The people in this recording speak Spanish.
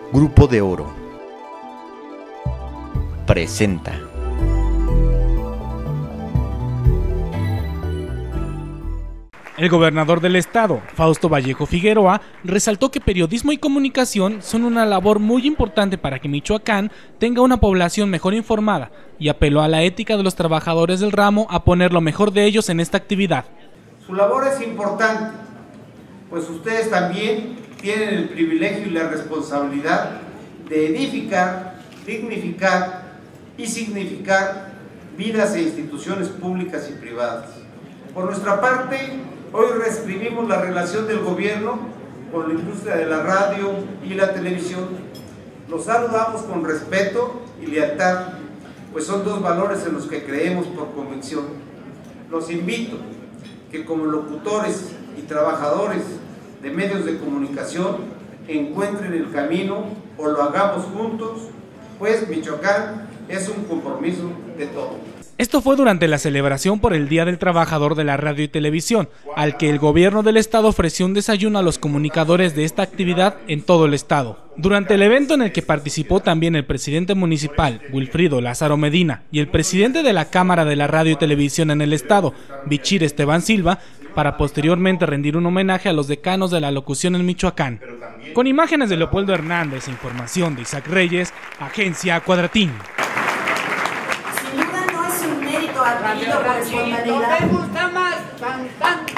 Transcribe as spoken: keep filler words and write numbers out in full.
Grupo de Oro presenta. El gobernador del estado, Fausto Vallejo Figueroa, resaltó que periodismo y comunicación son una labor muy importante para que Michoacán tenga una población mejor informada y apeló a la ética de los trabajadores del ramo a poner lo mejor de ellos en esta actividad. Su labor es importante, pues ustedes también tienen el privilegio y la responsabilidad de edificar, dignificar y significar vidas e instituciones públicas y privadas. Por nuestra parte, hoy reescribimos la relación del gobierno con la industria de la radio y la televisión. Los saludamos con respeto y lealtad, pues son dos valores en los que creemos por convicción. Los invito que como locutores y trabajadores de medios de comunicación encuentren el camino o lo hagamos juntos, pues Michoacán es un compromiso de todos. Esto fue durante la celebración por el Día del Trabajador de la Radio y Televisión, al que el gobierno del estado ofreció un desayuno a los comunicadores de esta actividad en todo el estado. Durante el evento, en el que participó también el presidente municipal, Wilfrido Lázaro Medina, y el presidente de la Cámara de la Radio y Televisión en el estado, Bichir Esteban Silva, para posteriormente rendir un homenaje a los decanos de la locución en Michoacán. Con imágenes de Leopoldo Hernández e información de Isaac Reyes, Agencia Cuadratín. Sin duda no es un mérito adquirido por espontaneidad. ¿No te gusta más? Tan, tan.